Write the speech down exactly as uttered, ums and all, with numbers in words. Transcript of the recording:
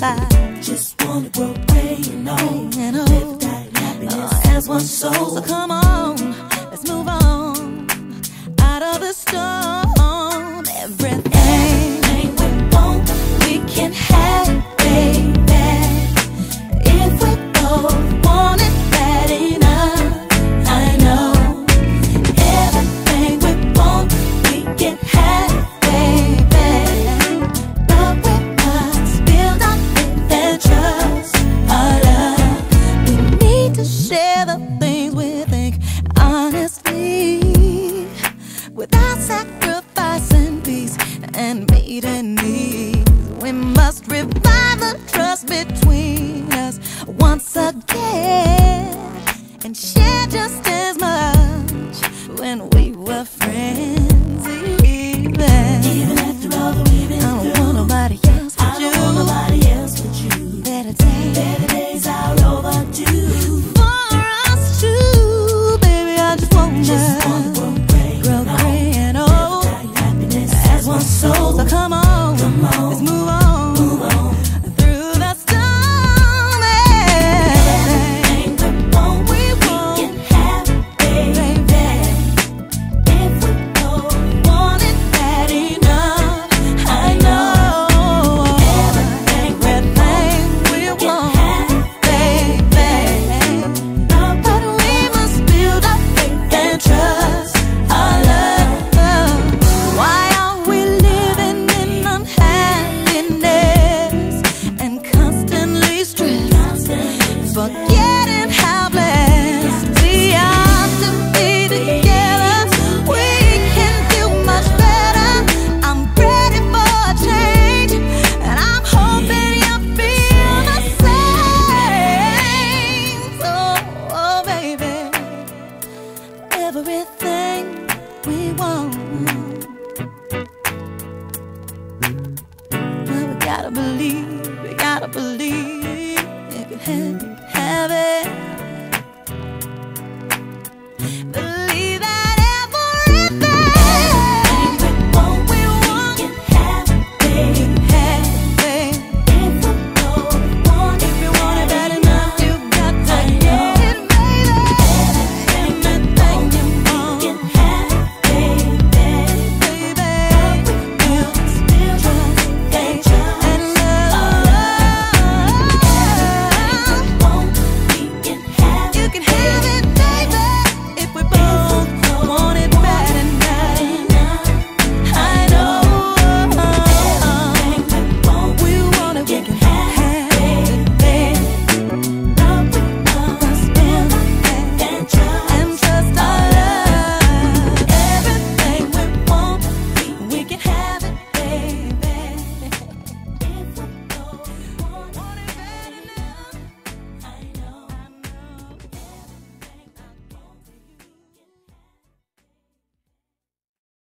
side. Just wanna grow, pray and old, and old. live that happiness uh, as one soul. So come on, let's move on out of the storm. Everything, everything we want, we can have, baby. If we both want it bad enough, I know. Everything we want, we can have, baby. But we must build up and trust our love. We need to share the things we think honestly, without sacrificing peace and meeting needs. We must revive the trust between us once again, and share just as much when we were friends. Even, even after all that we've been I don't through, want nobody else but I you. don't want nobody else but you. Better days, better days are overdue for us two, baby. I just wanna, just wanna grow, pray, grow, pray and old, happiness as one soul. So come on, come on, let's move on, move on through the storm. Everything we want, we, we can have, baby. If we both want it bad enough, I know. Everything we want, we can have, baby. But we must build up faith and trust our love. Why are we living in unhappiness and constantly stressed, forgetting how blessed we are to be together? We can do much better. I'm ready for a change, and I'm hoping you feel the same. So, oh baby, everything